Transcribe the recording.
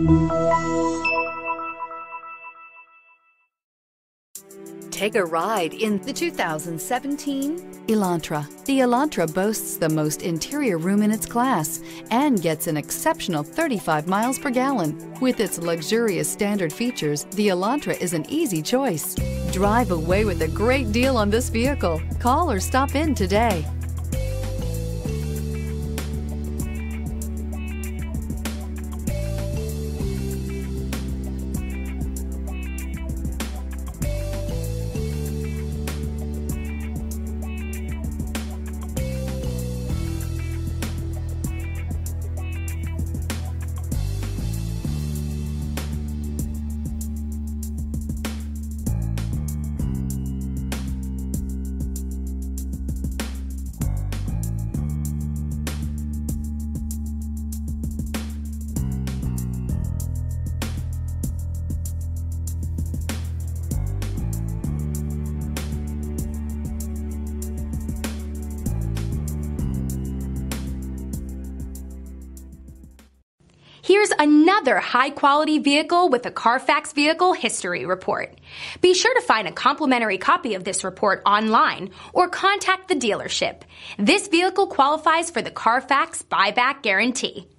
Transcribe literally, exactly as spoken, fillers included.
Take a ride in the two thousand seventeen Elantra. The Elantra boasts the most interior room in its class and gets an exceptional thirty-five miles per gallon. With its luxurious standard features, the Elantra is an easy choice. Drive away with a great deal on this vehicle. Call or stop in today. Here's another high-quality vehicle with a Carfax Vehicle History Report. Be sure to find a complimentary copy of this report online or contact the dealership. This vehicle qualifies for the Carfax Buyback Guarantee.